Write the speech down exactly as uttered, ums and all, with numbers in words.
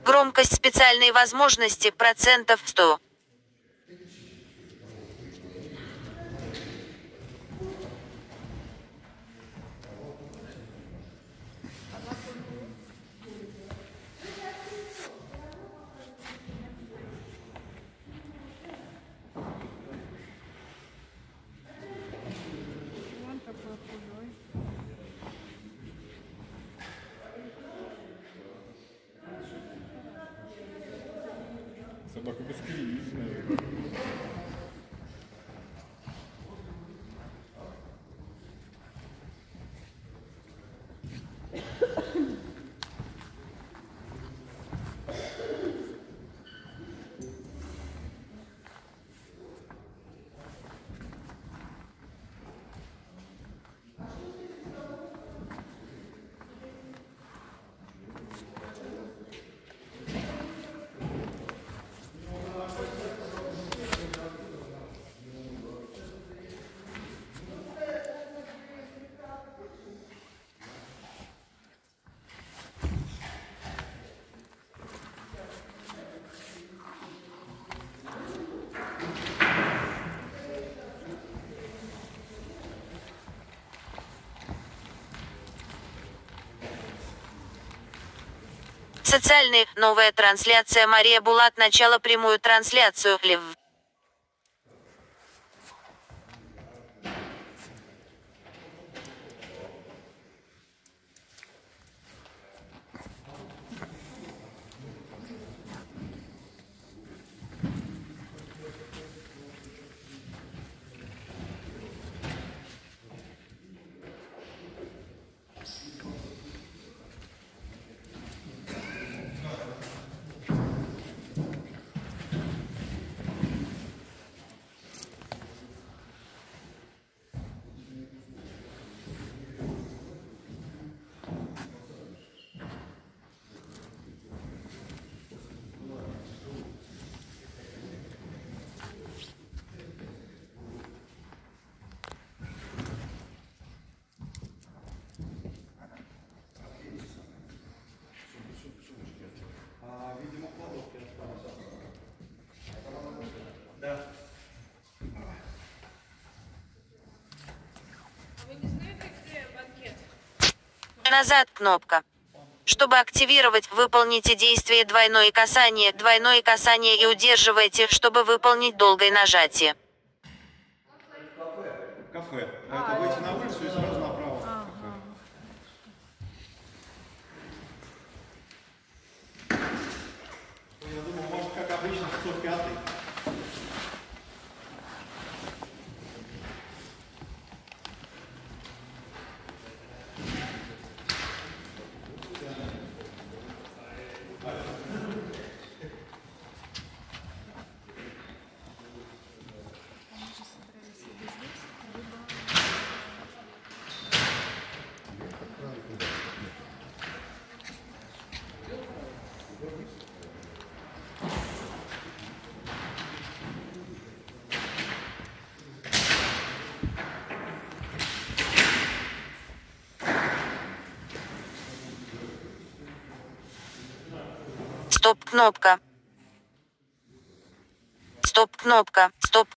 Громкость специальной возможности процентов сто. Собака бескривизная. Социальные. Новая трансляция. Мария Булат. Начало прямую трансляцию. Лев. Назад кнопка. Чтобы активировать, выполните действие двойное касание, двойное касание и удерживайте, чтобы выполнить долгое нажатие. Кафе. Это выйти на улицу и сразу направо. Я думал, может, как обычно, сто пятый. Стоп кнопка. Стоп кнопка. Стоп